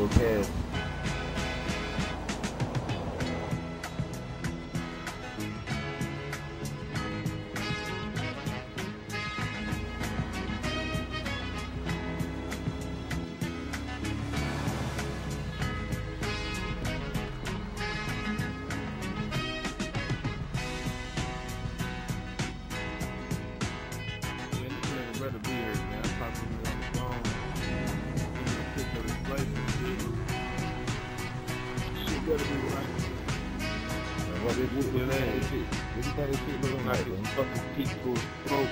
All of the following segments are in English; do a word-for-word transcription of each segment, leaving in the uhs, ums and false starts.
no cash. Better be here, man. I'm talking to you on the phone. You know, pick up this place and shit. Shit better be right. What this shit look like? This shit, this is how this shit look like, man. Fucking people's throat.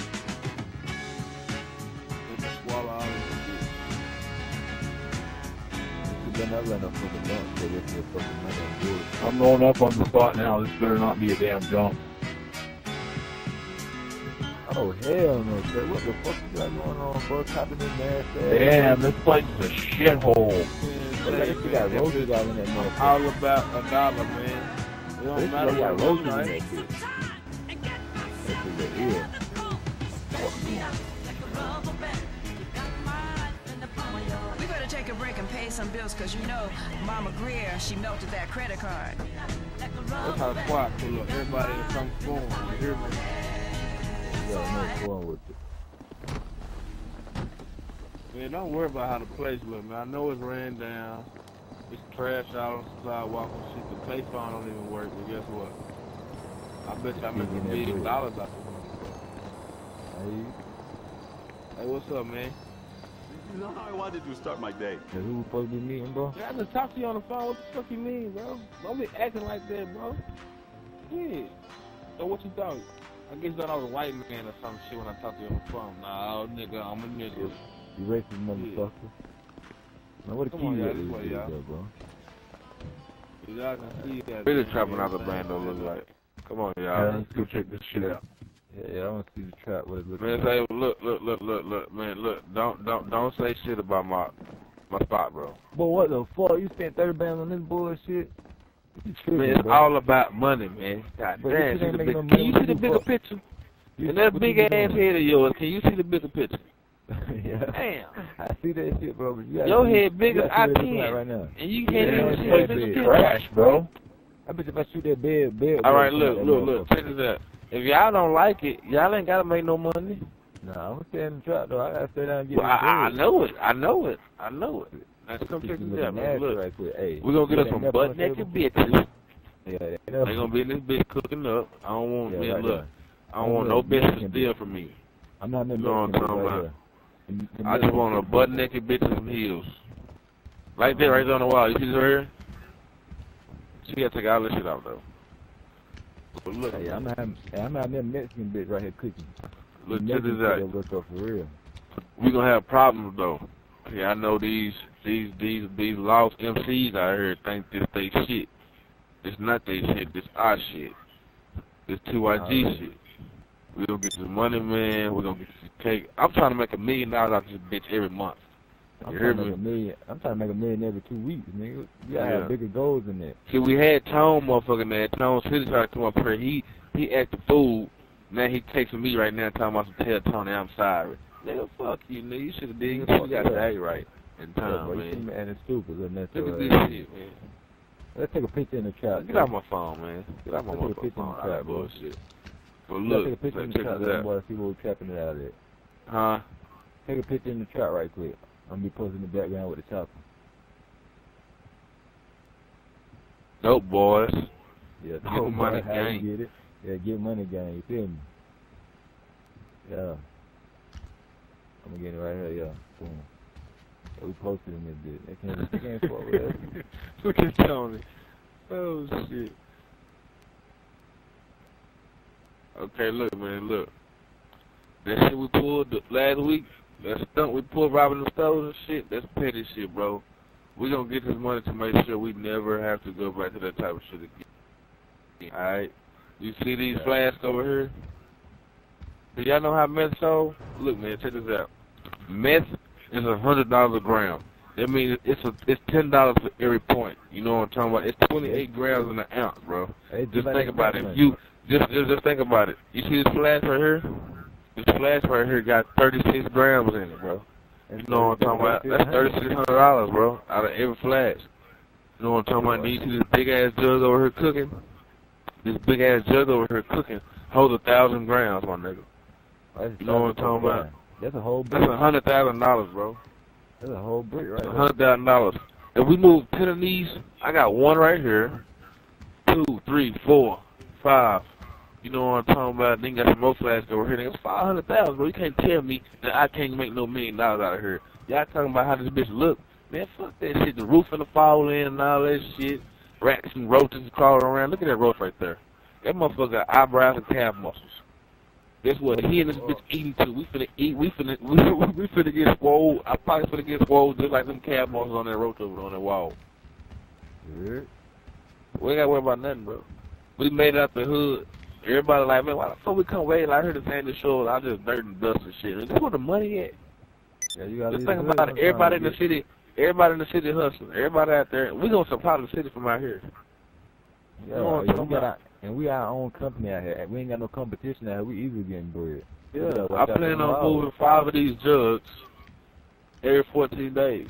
They just swallow all of this shit. You better not run up for the dump, so this is fucking money on board. I'm rolling up on the spot now. This better not be a damn jump. Oh, hell no, sir. What the fuck you got going on, bro? Copping this nasty ass. Damn, this place is a shithole. Look at this, you got roses out in that motherfucker. All about a dollar, man. It don't This matter shit got what roses in right? that shit. That shit look ill. We better take a break and pay some bills, cause you know Mama Greer, she melted that credit card. That's how squad pull up. Everybody in some form. You hear me? You got no fun with it. Man, don't worry about how the place look, man. I know it's ran down. It's trash out on the sidewalk and shit. The payphone don't even work, but guess what? I bet you I make a million dollars out of it. Hey, Hey, what's up, man? You know how I wanted to start my day. so who we supposed to be meeting, bro? Yeah, I just talked to you on the phone. What the fuck you mean, bro? Don't be acting like that, bro. Yeah. So what you thought? I guess you thought I was a white man or some shit when I talked to you on the phone. Nah, nigga, I'm a nigga. You racist motherfucker. Man, what the Come key on, y'all, is, this way, is, y'all. though, bro? Y'all can see that. Really trapping out the Brando look like. Come on, Yeah, y'all. let's go check this shit out. Yeah, yeah, I want to see the trap. What it looks Man, like. say, look, look, look, look, look, man, look. Don't, don't, don't say shit about my, my spot, bro. But what the fuck? You spent thirty bands on this bullshit? You tripping, Man, it's bro. all about money, man. God But damn, this shit see ain't the making big, no can money you when see the you bigger fuck. picture? You- And that what big you ass doing? head of yours, can you see the bigger picture? Yeah. Damn. I see that shit, bro. But you gotta Your see- head big you as gotta I see what it look like ten. right now. And you can't Yeah, even that see shit the big. bigger picture. Trash, bro. I bet if I shoot that bed, bed. All right, bed, look, that look, look. motherfucker. Check this out. If y'all don't like it, y'all ain't gotta make no money. Nah, I'm gonna stay in the trap though. I gotta stay down and get Well, this I, I bread. know it. I know it. I know it. Now come This check shit this looking out, man. nasty Look, right quick. Hey, we're gonna get you us got some that nap on the butt naked table? bitches. Yeah, they They gonna be in this bitch cooking up. I don't want Yeah, me right look. there. I don't want no bitch to steal from me. I'm not in You know what I'm talking right about. here. And- and I just want a butt naked bitch with some heels. Like that right there on the wall. You see this right here? She gotta take all this shit out though. But look, Hey, I'm having, hey, I'm having that Mexican bitch right here cooking. look, check Mexican this bitch out. that look up for real. We gonna have problems though. Yeah, I know these these these these lost M Cs out here think this they shit. It's not they shit. This our shit. This two Y G Alright. shit. We gonna get this money, man. We gonna get this cake. I'm trying to make a million dollars out of this bitch every month. I'm You trying hear to make a me? million. I'm trying to make a million every two weeks, nigga. You gotta Yeah. have bigger goals than that. See, we had Tone, motherfucking man. Tone City tried to come up here. He he acted fool. Now he texting me right now, talking about some tell Tony I'm sorry. Nigga, fuck you, nigga. You should have did. You Nigga, should got fuck to yeah. act right in Yeah, time, bro, you see man. me acting stupid, and that's Look at all this right. shit, man. Let's take a picture in the trap. Get out my phone, man. Get out my Let's take a motherfucking picture in phone. the All trap, that bro. bullshit. But Let's look, take a picture in the check trap, this little out. boy. See where we're trapping it out at. Huh? Take a picture in the trap right quick. I'm gonna be posting the background with the chopper. Dope boys. Yeah, Get money how you gang. get it? Yeah, get money gang. You feel me? Yeah. I'm gonna get it right here. Yeah. Boom. Yeah, we posted in this bit. They can't, they can't fuck with us. Look at Tony. Oh, shit. Okay, look, man, look. That shit we pulled the- last week, that stunt we pulled robbing the stores and shit, that's petty shit, bro. We gonna get this money to make sure we never have to go back to that type of shit again. Alright? You see these Yeah. flasks over here? Do y'all know how meth sold? Look, man, check this out. Meth is a hundred dollars a gram. That means it's a it's ten dollars for every point. You know what I'm talking about? It's twenty eight grams in an ounce, bro. Hey, Just like think that about it. money. If you just, just just think about it. You see this flask right here? This flask right here got thirty six grams in it, bro. You know what I'm talking about? That's thirty-six hundred dollars, bro, out of every flash. You know what I'm talking about? Do you see this big ass jug over here cooking? This big ass jug over here cooking holds a thousand grams, my nigga. You know what I'm talking about? That's a whole brick. That's a hundred thousand dollars, bro. That's a whole brick right A there. hundred thousand dollars. If we move ten of these, I got one right here, two, three, four, five. You know what I'm talking about? Then got some more flasks over here. Nigga, five hundred thousand, bro. You can't tell me that I can't make no million dollars out of here. Y'all talking about how this bitch look? Man, fuck that shit. The roof in the fall in and all that shit. Rats and roaches crawling around. Look at that roach right there. That motherfucker got eyebrows and calf muscles. Guess what? He and this bitch eating too. We finna eat. We finna we, we finna get swole. I probably finna get swole just like them calf muscles on that roach over on that wall. Yeah. We ain't gotta worry about nothing, bro. We made it out the hood. Everybody like, man, why the fuck we come away? Like, I heard the Sandy show. I just dirt and dust and shit. And that's where the money at. Yeah, you gotta Just leave think the about hood it. Everybody in the sometimes. city, everybody in the city hustling. Everybody out there. We gonna supply the city from out here. Yeah, You know what I'm yeah, talking we got about? our, and we our own company out here. We ain't got no competition out here. We easily getting bread. Yeah, Yeah, I watch out plan for on them moving five of these jugs every fourteen days.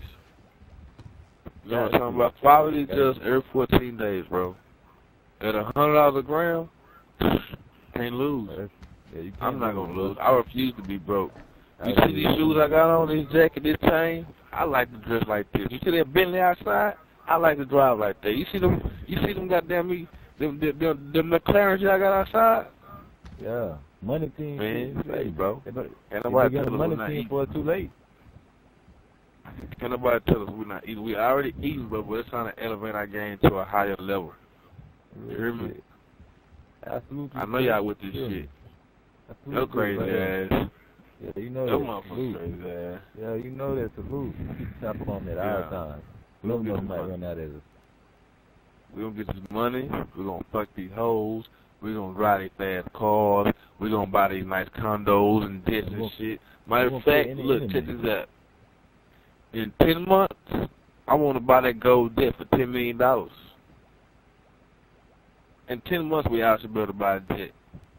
You know what I'm talking about? Five of these jugs every fourteen days, bro. At a hundred dollars a gram, can't lose. Yeah, you can't I'm not lose, gonna bro. lose. I refuse to be broke. You I see these agree. shoes I got on, this jacket, this chain? I like to dress like this. You see that Bentley outside? I like to drive like that. You see them? You see them goddamn me? Them them them, them McLarens y'all got outside? Yeah, money team. Man, shit. hey, bro. If it- Ain't if nobody you get tell a us we're money not team eating. before it's too late. Can't nobody tell us we're not eating. We already eating, but we're trying to elevate our game to a higher level. You hear me? Absolutely. I know y'all with this Yeah. shit. Absolutely, No crazy right. ass. Yeah, you know Them that. motherfuckers Salute. crazy ass. Yeah, you know that's the food. Keep the top on that Yeah. all the time. We No gonna get one some might money. run out of it. We gonna get this money. We gonna fuck these hoes. We gonna drive these fast cars. We gonna buy these nice condos and this We and gonna- shit. Matter we of gonna put fact, it in the look, enemy. check this out. In ten months, I wanna buy that gold jet for ten million dollars. In ten months, we out should be able to buy a jet.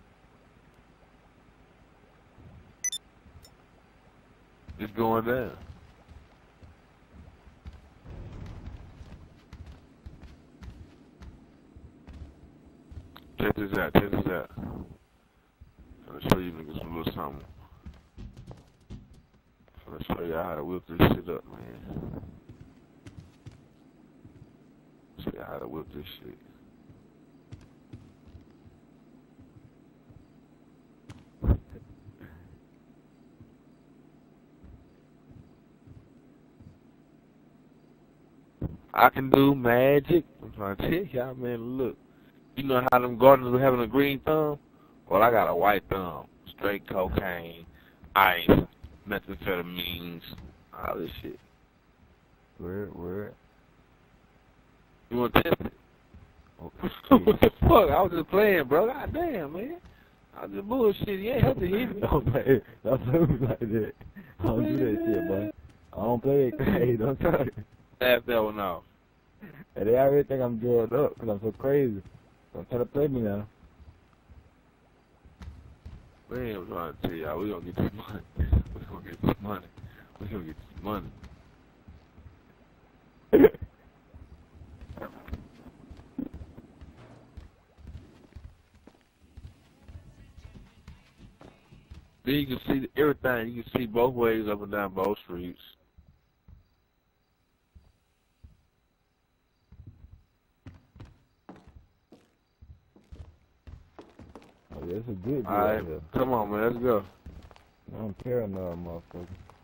It's going down. Check this out, check this out. I'm gonna show you niggas a little something. I'm gonna show y'all how to whip this shit up, man. Show y'all how to whip this shit. I can do magic. I'm trying to tell y'all, man, look. You know how them gardeners were having a green thumb? Well, I got a white thumb. Straight cocaine, ice, methamphetamines, all this shit. Word, word. You want to test it? Okay. What the fuck? I was just playing, bro. God damn, man. I was just bullshit. You ain't have to hit me. Don't play. Don't play with me like that. I don't do that shit, boy. I don't play it. Hey, don't try it. Laugh that one off. And they already think I'm drugged up because I'm so crazy. Don't try to play me now. Man, I'm trying to tell y'all, we gonna get this money. We gonna get this money. We gonna get this money. Then you can see everything. You can see both ways up and down both streets. Oh, yeah, it's a good deal All right, out here. come on, man, let's go. I'm paranoid, motherfucker.